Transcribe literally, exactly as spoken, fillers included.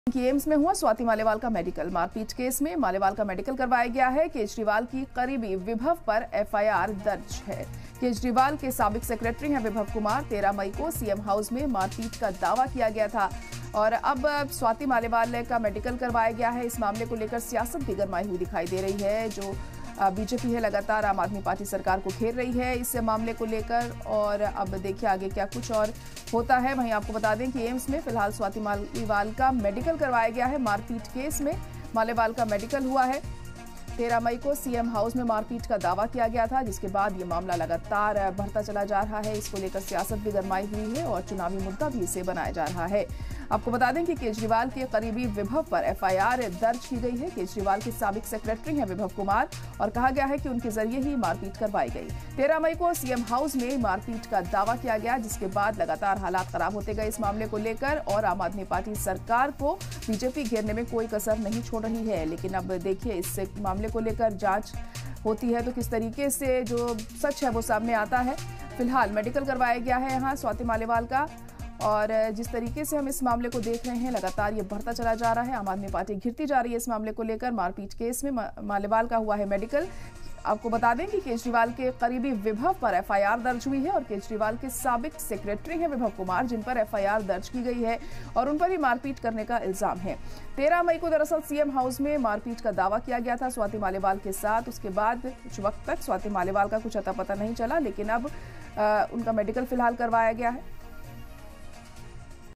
की एम्स में हुआ स्वाति मालेवाल का मेडिकल। मारपीट केस में मालेवाल का मेडिकल करवाया गया है। केजरीवाल की करीबी विभव पर एफआईआर दर्ज है। केजरीवाल के साबिक सेक्रेटरी हैं विभव कुमार। तेरह मई को सीएम हाउस में मारपीट का दावा किया गया था और अब स्वाति मालेवाल का मेडिकल करवाया गया है। इस मामले को लेकर सियासत भी गरमाई हुई दिखाई दे रही है। जो बीजेपी है लगातार आम आदमी पार्टी सरकार को घेर रही है इस मामले को लेकर और अब देखिए आगे क्या कुछ और होता है। वहीं आपको बता दें कि एम्स में फिलहाल स्वाति मालेवाल का मेडिकल करवाया गया है। मारपीट केस में मालेवाल का मेडिकल हुआ है। तेरह मई को सीएम हाउस में मारपीट का दावा किया गया था, जिसके बाद ये मामला लगातार बढ़ता चला जा रहा है। इसको लेकर सियासत भी गरमाई हुई है और चुनावी मुद्दा भी इसे बनाया जा रहा है। आपको बता दें कि केजरीवाल के करीबी विभव पर एफआईआर दर्ज की गई है। केजरीवाल के साबिक सेक्रेटरी हैं विभव कुमार और कहा गया है कि उनके जरिए ही मारपीट करवाई गई। तेरह मई को सीएम हाउस में मारपीट का दावा किया गया, जिसके बाद लगातार हालात खराब होते गए इस मामले को लेकर और आम आदमी पार्टी सरकार को बीजेपी घेरने में कोई कसर नहीं छोड़ रही है। लेकिन अब देखिए इस मामले को लेकर जांच होती है तो किस तरीके से जो सच है वो सामने आता है। फिलहाल मेडिकल करवाया गया है यहाँ स्वाति मालेवाल का और जिस तरीके से हम इस मामले को देख रहे हैं लगातार ये बढ़ता चला जा रहा है। आम आदमी पार्टी घिरती जा रही है इस मामले को लेकर। मारपीट केस में मालेवाल का हुआ है मेडिकल। आपको बता दें कि केजरीवाल के करीबी विभव पर एफआईआर दर्ज हुई है और केजरीवाल के साबिक सेक्रेटरी हैं विभव कुमार, जिन पर एफआईआर दर्ज की गई है और उन पर ही मारपीट करने का इल्जाम है। तेरह मई को दरअसल सीएम हाउस में मारपीट का दावा किया गया था स्वाति मालेवाल के साथ। उसके बाद कुछ वक्त तक स्वाति मालेवाल का कुछ अता पता नहीं चला, लेकिन अब आ, उनका मेडिकल फिलहाल करवाया गया है।